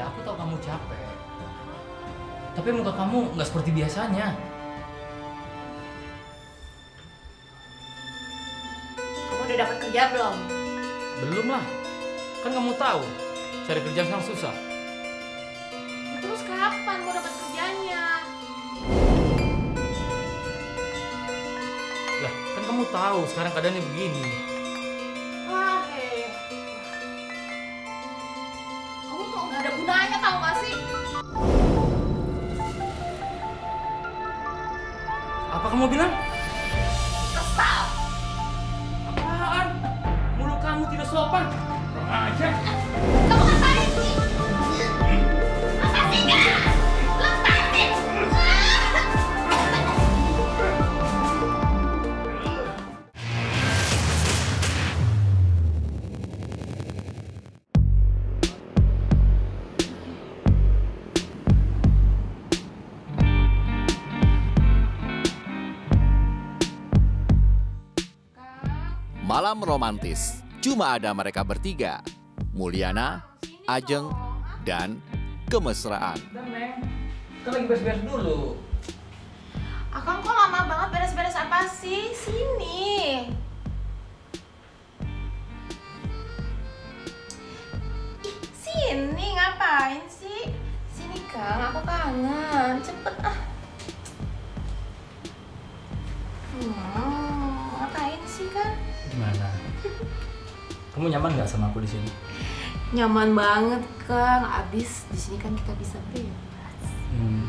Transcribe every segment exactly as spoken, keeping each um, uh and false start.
Iya, aku tahu kamu capek. Tapi muka kamu nggak seperti biasanya. Kamu udah dapat kerja belum? Belum lah. Kan kamu tahu, cari kerja sekarang susah. Ya, terus kapan mau dapat kerjanya? Lah, kan kamu tahu sekarang keadaannya begini. Wah, eh. Kamu tuh nggak ada gunanya, tahu nggak sih? Apa kamu bilang? Kesal. Apaan? Mulut kamu tidak sopan. Kurang aja. Kamu ngapain sih? Lepasin nggak? Lepasin! Malam romantis, cuma ada mereka bertiga, Mulyana, Ajeng, dan Kemesraan. Dan Neng, kan lagi beres-beres dulu. Akang kok lama banget beres-beres apa sih? Sini. Ih, sini ngapain sih? Sini Kang, aku kangen. Cepet ah. Hmm, ngapain sih Kang? Gimana? Kamu nyaman nggak sama aku di sini? Nyaman banget Kang. Abis di sini kan kita bisa bebas. Hmm.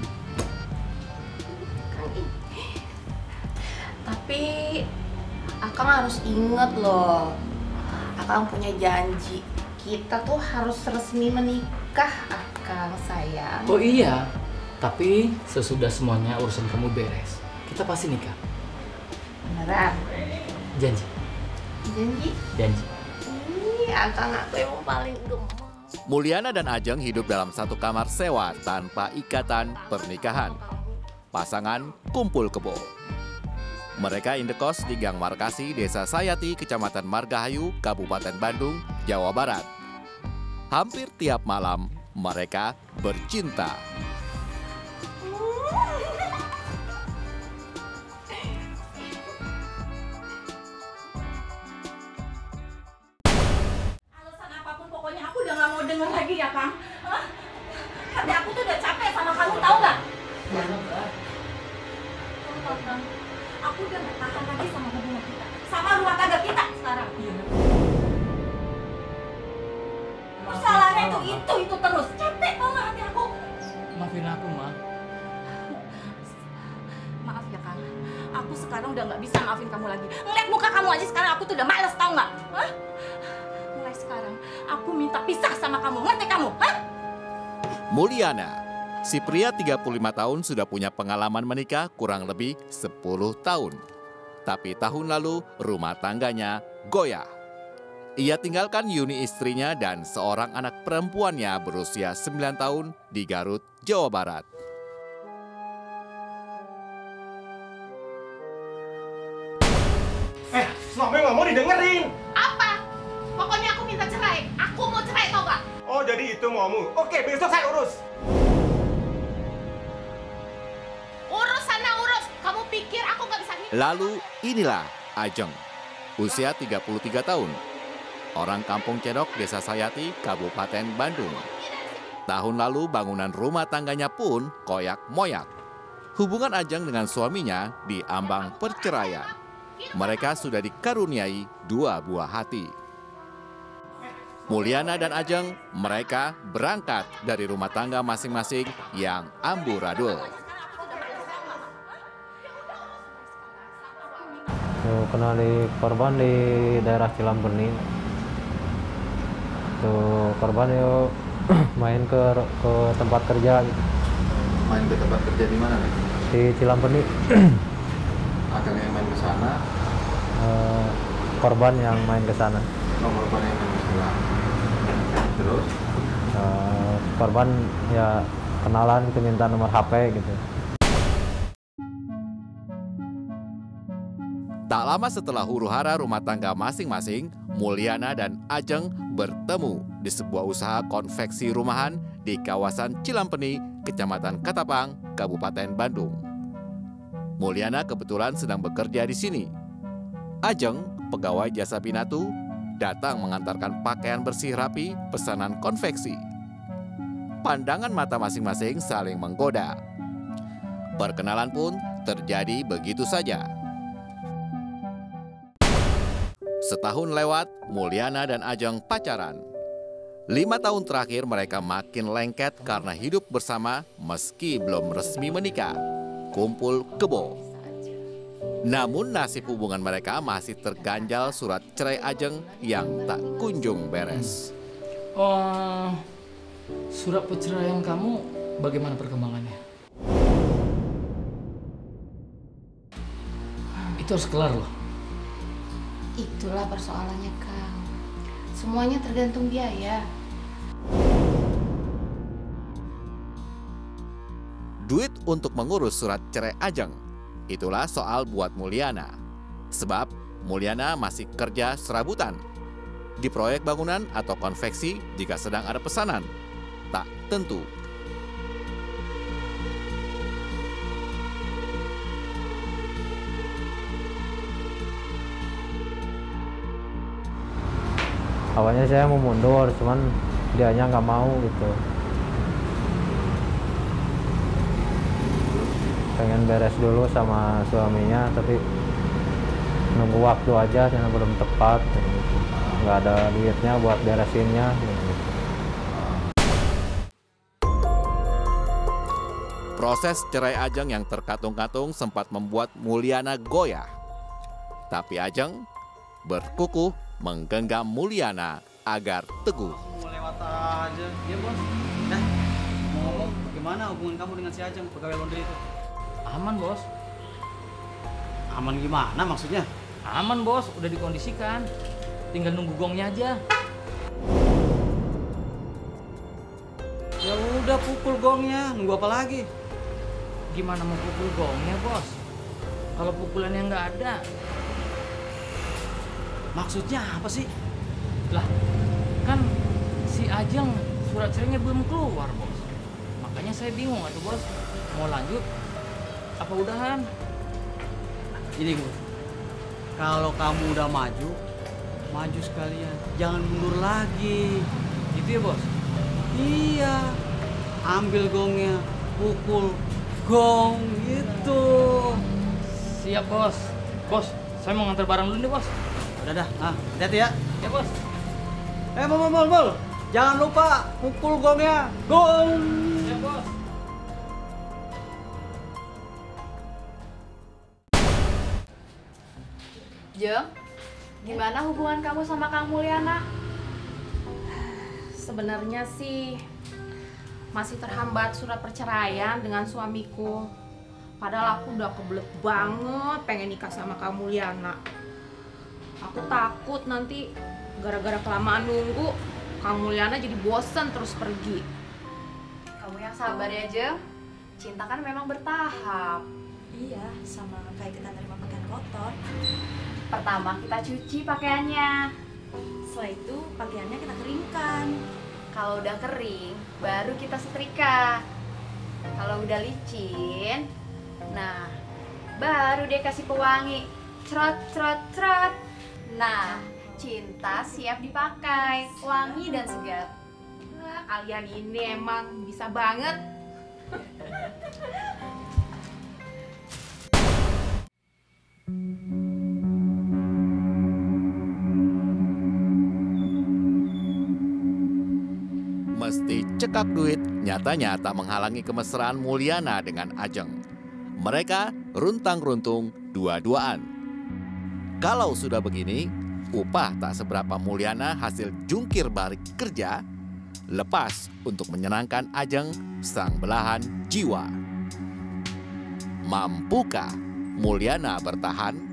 Kang, ih. Tapi Akang harus inget loh. Akang punya janji. Kita tuh harus resmi menikah, Akang sayang. Oh iya, tapi sesudah semuanya urusan kamu beres, kita pasti nikah. Beneran? Janji. Janji? Janji. Ih, Akang aku yang paling gemes. Mulyana dan Ajeng hidup dalam satu kamar sewa tanpa ikatan pernikahan. Pasangan kumpul kebo. Mereka indekos di Gang Markasi, Desa Sayati, Kecamatan Margahayu, Kabupaten Bandung, Jawa Barat. Hampir tiap malam mereka bercinta. Alasan apapun pokoknya aku udah gak mau denger lagi ya Kang. Hah? Hati aku tuh udah capek sama kamu, tahu nggak? Kamu tahu Kang, aku udah gak tahan lagi sama hubungan kita, sama rumah tangga kita sekarang. Masalahnya itu itu itu terus, capek banget hati aku. Maafin aku, Ma. Maaf ya Kang, aku sekarang udah nggak bisa maafin kamu lagi. Ngeliat muka kamu aja sekarang aku tuh udah males, tahu nggak? Hah? Mulai sekarang aku minta pisah sama kamu, ngerti kamu? Hah? Mulyana, si pria tiga puluh lima tahun sudah punya pengalaman menikah kurang lebih sepuluh tahun. Tapi tahun lalu rumah tangganya goyah. Ia tinggalkan Yuni istrinya dan seorang anak perempuannya berusia sembilan tahun di Garut, Jawa Barat. Eh, suami nggak mau didengerin. Apa? Pokoknya aku minta cerai. Aku mau cerai, tau gak? Oh, jadi itu maumu. Oke, besok saya urus. Urus sana urus. Kamu pikir aku gak bisa hidup? Lalu inilah Ajeng, usia tiga puluh tiga tahun. Orang kampung Cedok, Desa Sayati, Kabupaten Bandung. Tahun lalu bangunan rumah tangganya pun koyak-moyak. Hubungan Ajeng dengan suaminya diambang perceraian. Mereka sudah dikaruniai dua buah hati. Mulyana dan Ajeng, mereka berangkat dari rumah tangga masing-masing yang amburadul. Tuh, kenali korban di daerah Cilampeni. Tuh, korban yuk main ke ke tempat kerja gitu. Main ke tempat kerja di mana nih? Di Cilampeni. Akhirnya yang main ke sana, Eh, korban yang main ke sana. nomor korban yang main ke sana. Terus Eh, korban ya kenalan gitu, minta nomor H P gitu. Tak lama setelah huru-hara rumah tangga masing-masing, Mulyana dan Ajeng bertemu di sebuah usaha konveksi rumahan di kawasan Cilampeni, Kecamatan Ketapang, Kabupaten Bandung. Mulyana kebetulan sedang bekerja di sini. Ajeng, pegawai jasa Pinatu, datang mengantarkan pakaian bersih rapi pesanan konveksi. Pandangan mata masing-masing saling menggoda. Perkenalan pun terjadi begitu saja. Setahun lewat, Mulyana dan Ajeng pacaran. Lima tahun terakhir mereka makin lengket karena hidup bersama meski belum resmi menikah. Kumpul kebo. Namun nasib hubungan mereka masih terganjal surat cerai Ajeng yang tak kunjung beres. Oh, surat perceraian kamu bagaimana perkembangannya? Itu harus kelar loh. Itulah persoalannya, Kang. Semuanya tergantung biaya. Duit untuk mengurus surat cerai Ajeng, itulah soal buat Mulyana. Sebab Mulyana masih kerja serabutan. Di proyek bangunan atau konveksi jika sedang ada pesanan. Tak tentu. Awalnya saya mau mundur, cuman dianya nggak mau gitu. Pengen beres dulu sama suaminya, tapi nunggu waktu aja karena belum tepat. Gitu. Nggak ada duitnya buat beresinnya. Gitu. Proses cerai Ajeng yang terkatung-katung sempat membuat Mulyana goyah. Tapi Ajeng berkukuh menggenggam Mulyana agar teguh. Mau lewat aja, ya bos. Nah, mau ngomong gimana hubungan kamu dengan si Ajeng, pegawai laundry itu? Aman bos. Aman gimana maksudnya? Aman bos, udah dikondisikan. Tinggal nunggu gongnya aja. Ya udah pukul gongnya, nunggu apa lagi? Gimana mau pukul gongnya bos? Kalau pukulannya nggak ada. Maksudnya apa sih? Lah, kan si Ajeng surat cerainya belum keluar bos. Makanya saya bingung atuh bos. Mau lanjut apa udahan? Ini bos, kalau kamu udah maju, maju sekalian, jangan mundur lagi. Gitu ya bos? Iya, ambil gongnya, pukul gong gitu. Siap bos. Bos, saya mau nganter barang dulu nih bos. Udah dah, ah, hati-hati ya. Ya bos. Eh, mol, mol, mol, mol. Jangan lupa pukul gongnya, gong. Ya bos. Jeng, gimana hubungan kamu sama Kang Mulyana? Sebenarnya sih masih terhambat surat perceraian dengan suamiku. Padahal aku udah kebelet banget pengen nikah sama Kang Mulyana. Aku takut nanti gara-gara kelamaan nunggu, Kang Mulyana jadi bosen terus pergi. Kamu yang sabar ya, Jeng. Cinta kan memang bertahap. Iya, sama kayak kita nerima pakaian kotor. Pertama kita cuci pakaiannya. Setelah itu pakaiannya kita keringkan. Kalau udah kering, baru kita setrika. Kalau udah licin, nah baru dia kasih pewangi. Cerot, cerot, cerot. Nah, cinta siap dipakai, wangi dan segar. Wah, kalian ini emang bisa banget. Mesti cekak duit, nyatanya tak menghalangi kemesraan Mulyana dengan Ajeng. Mereka runtang-runtung dua-duaan. Kalau sudah begini, upah tak seberapa Mulyana hasil jungkir balik kerja, lepas untuk menyenangkan Ajeng sang belahan jiwa. Mampukah Mulyana bertahan?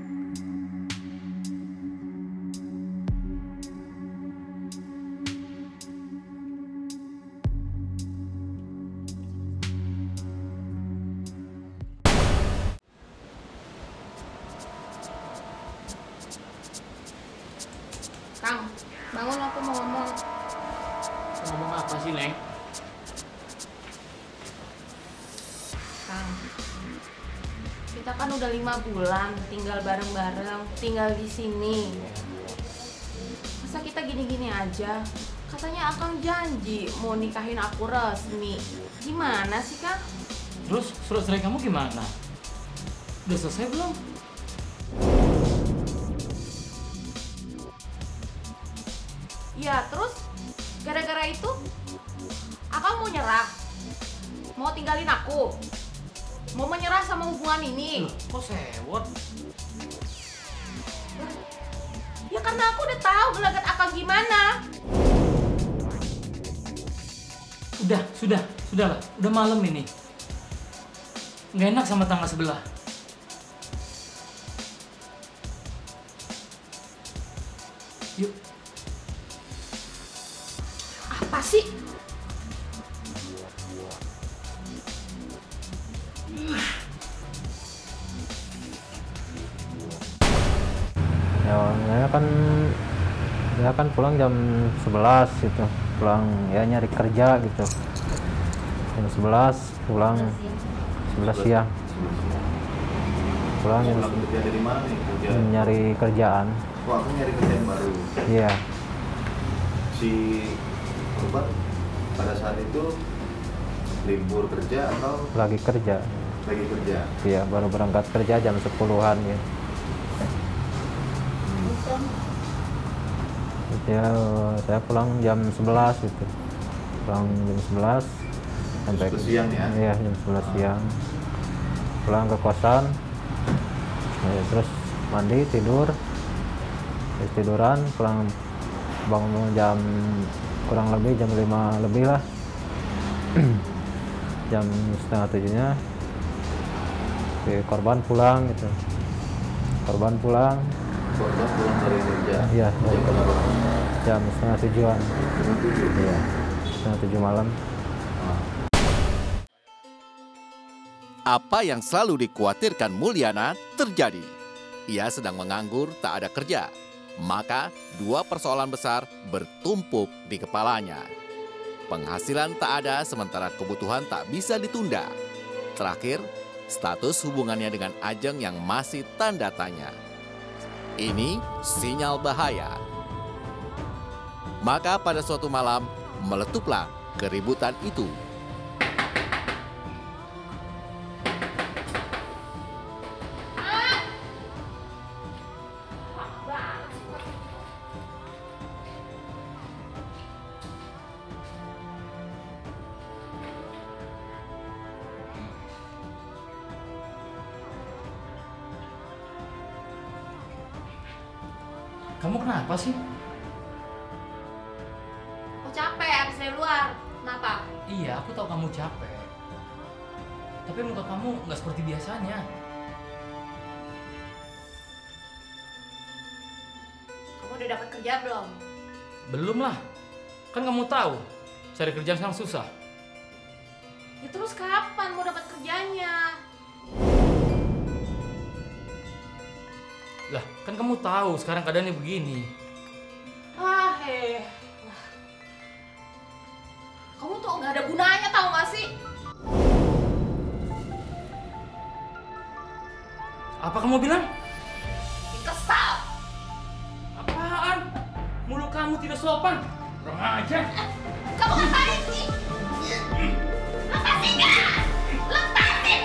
Kang. Kita kan udah lima bulan tinggal bareng-bareng, tinggal di sini. Masa kita gini-gini aja? Katanya Akang janji mau nikahin aku resmi. Gimana sih, Kang? Terus surat cerai kamu gimana? Udah selesai belum? Ya, terus gara-gara itu Akang mau nyerah? Mau tinggalin aku? Mau menyerah sama hubungan ini? Loh, kok sewot? Ya karena aku udah tahu gelagat Akang gimana. Udah, sudah, sudahlah. Udah malam ini. Nggak enak sama tangga sebelah. Yuk. Apa sih? Ya, saya kan dia kan pulang jam sebelas gitu. Pulang ya nyari kerja gitu. Jam sebelas pulang sebelas siang. Pulang jam Pulang kerja dari mana nih? Kerja. nyari kerjaan. Oh, aku nyari kerjaan baru. Iya. Si korban pada saat itu libur kerja atau Lagi kerja. lagi kerja? Iya, baru berangkat kerja jam sepuluhan ya. Ya, saya pulang jam sebelas gitu. Pulang jam sebelas sampai Sebelas siang ya? Iya, jam sebelas Ah. siang. Pulang ke kosan. Ya, terus mandi, tidur. Terus tiduran, pulang bangun jam kurang lebih jam lima lebih lah. Jam setengah tujuhnya si korban pulang gitu. Korban pulang Korban pulang dari kerja? Iya, Jam dari berapa? jam setengah tujuan. Setengah tujuh? Iya, setengah tujuh malam. Ah. Apa yang selalu dikhawatirkan Mulyana terjadi. Ia sedang menganggur, tak ada kerja. Maka dua persoalan besar bertumpuk di kepalanya. Penghasilan tak ada sementara kebutuhan tak bisa ditunda. Terakhir, status hubungannya dengan Ajeng yang masih tanda tanya. Ini sinyal bahaya. Maka pada suatu malam meletuplah keributan itu. Kamu kenapa sih? Aku capek habis dari luar. Kenapa? Iya, aku tahu kamu capek. Tapi muka kamu nggak seperti biasanya. Kamu udah dapat kerja belum? Belum lah. Kan kamu tahu, cari kerjaan sekarang susah. Ya terus kapan mau dapat kerjanya? Lah, kan kamu tahu sekarang keadaannya begini. Ah, heh. Wah. Kamu tuh nggak ada gunanya tahu nggak sih? Apa kamu bilang? Kesal. Apaan? Mulut kamu tidak sopan. Kurang ajar. Kamu ngapain sih? Lepasin nggak? Lepasin!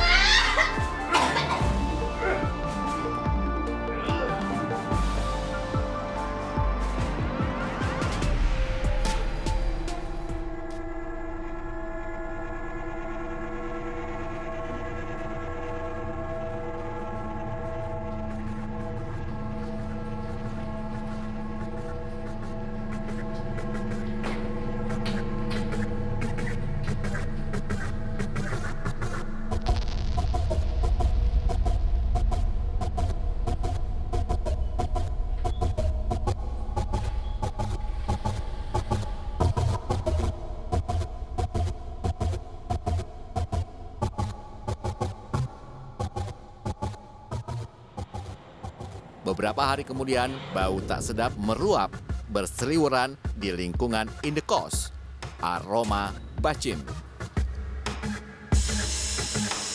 Beberapa hari kemudian, bau tak sedap meruap berseliweran di lingkungan indekos. Aroma bacin.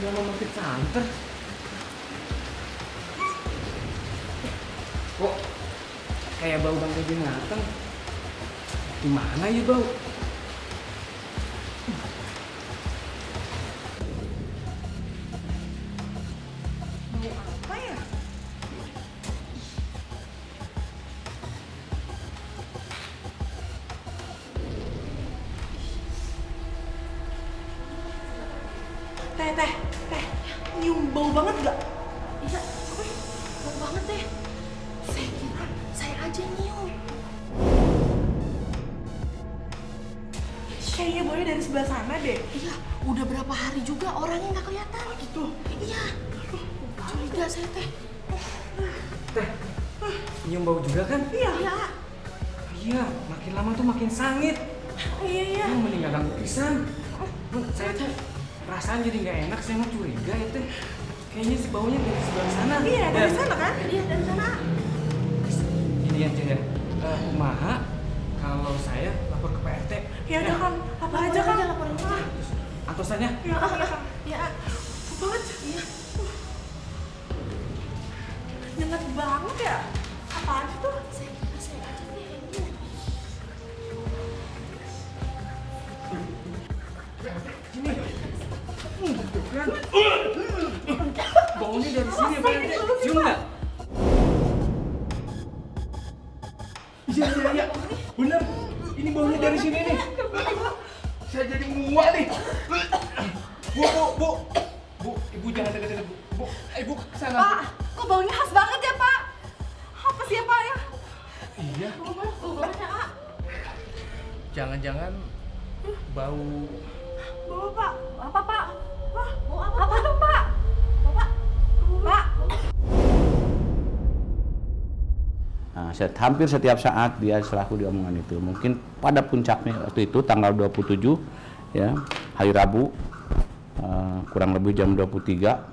lama makin santer. Kok kayak bau bangkai binatang? Gimana ya bau? Bau apa ya? Teh, teh, teh, nyium bau banget gak? Iya, bau banget deh. Saya kira saya aja nyium. Kayaknya baunya dari sebelah sana deh. Iya, udah berapa hari juga orangnya nggak kelihatan. Oh gitu? Iya, curiga saya teh. Teh, nyium bau juga kan? Iya. Iya. Iya, makin lama tuh makin sangit. Iya, iya. Yang mending gak ganggu pisan. Saya tuh perasaan jadi nggak enak, saya mau curiga ya teh. Kayaknya si baunya dari sebelah sana. Iya, dari Ya, sana kan? Iya, dari sana. Gini ya Cen ya, uh, kumaha kalau saya lapor ke P R T. Ya udah kan, apa aja kan? Laporin aja. Antosannya. Ya, Ah, iya. iya. Bau banget. Iya. Nyengat banget ya? Apaan tuh? Saya kira saya aja deh yang nyium. Kan? Baunya dari sini ya Pak R T. Cium nggak? Iya, iya, iya. Bener. Ini baunya dari sini nih. Saya jadi muak nih. Bu, bu, bu. Bu, ibu jangan deket-deket, bu. Bu, ibu kesana. Pak, kok baunya khas banget ya, Pak? Apa sih ya, Pak ya? Iya. Bau banget ya, Kak. Jangan-jangan bau Bau Pak. Apa, Pak? Wah, Bau apa, apa Pak? tuh, Pak? Bapak. Pak. Nah, set, hampir setiap saat dia selaku di omongan itu. Mungkin pada puncaknya waktu itu tanggal dua puluh tujuh ya, hari Rabu uh, kurang lebih jam dua puluh tiga,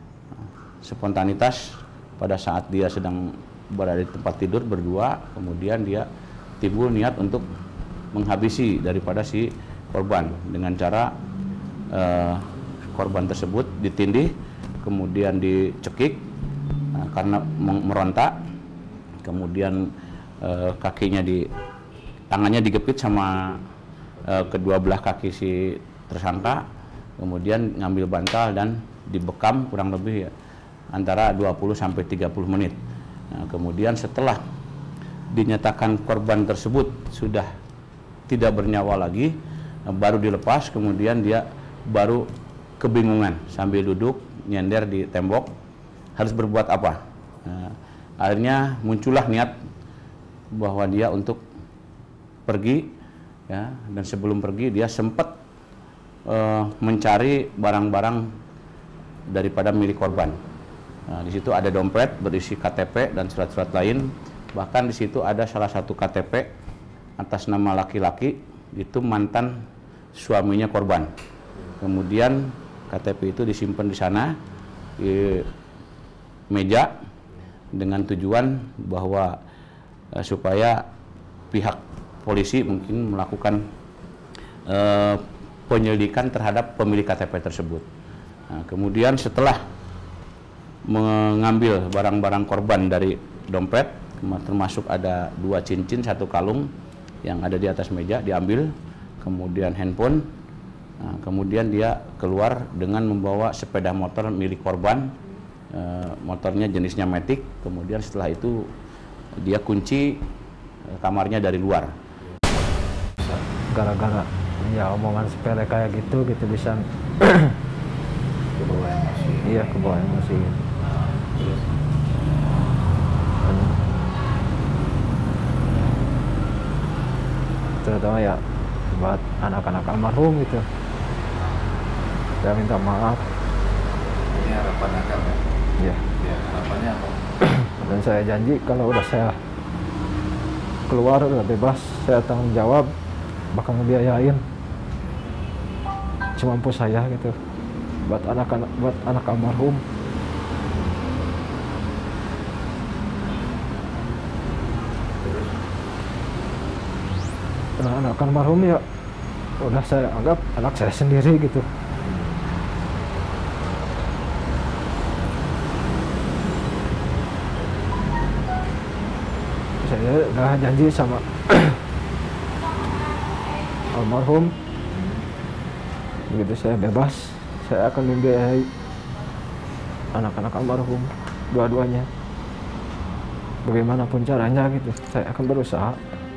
spontanitas pada saat dia sedang berada di tempat tidur berdua, kemudian dia timbul niat untuk menghabisi daripada si korban dengan cara uh, korban tersebut ditindih, kemudian dicekik uh, karena meronta. Kemudian eh, kakinya di tangannya digepit sama eh, kedua belah kaki si tersangka, kemudian ngambil bantal dan dibekam kurang lebih ya, antara dua puluh sampai tiga puluh menit. Nah, kemudian setelah dinyatakan korban tersebut sudah tidak bernyawa lagi, eh, baru dilepas, kemudian dia baru kebingungan sambil duduk nyender di tembok harus berbuat apa. Nah, akhirnya muncullah niat bahwa dia untuk pergi ya, dan sebelum pergi dia sempat uh, mencari barang-barang daripada milik korban. Nah, di situ ada dompet berisi K T P dan surat-surat lain. Bahkan di situ ada salah satu K T P atas nama laki-laki, itu mantan suaminya korban. Kemudian K T P itu disimpan di sana di meja dengan tujuan bahwa uh, supaya pihak polisi mungkin melakukan uh, penyelidikan terhadap pemilik K T P tersebut. Nah, kemudian setelah mengambil barang-barang korban dari dompet, termasuk ada dua cincin, satu kalung yang ada di atas meja diambil, kemudian handphone, nah, kemudian dia keluar dengan membawa sepeda motor milik korban. E, motornya jenisnya Matic, kemudian setelah itu dia kunci e, kamarnya dari luar. Gara-gara ya omongan sepele kayak gitu gitu bisa Kebawa emosi. iya kebawa emosi. Dan terutama ya buat anak-anak almarhum gitu, saya minta maaf. Ini harapan akang ya? Ya. Ya, harapannya apa? Dan saya janji kalau udah saya keluar udah bebas, saya tanggung jawab, bakal ngebiayain semampu saya gitu buat anak-anak, buat anak almarhum. Nah, anak almarhum ya udah saya anggap anak saya sendiri gitu. saya udah janji sama almarhum, begitu saya bebas, saya akan membiayai anak-anak almarhum dua-duanya. Bagaimanapun caranya gitu, saya akan berusaha.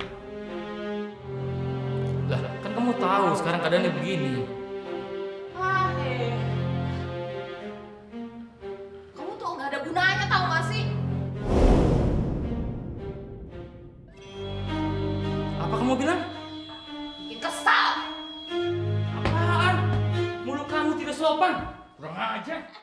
Lah, kan kamu tahu sekarang keadaannya begini. Ah, eh. Kamu tuh nggak ada gunanya, tahu nggak sih? Apa kamu bilang? Bikin kesal. Apaan? Mulut kamu tidak sopan. Kurang ajar.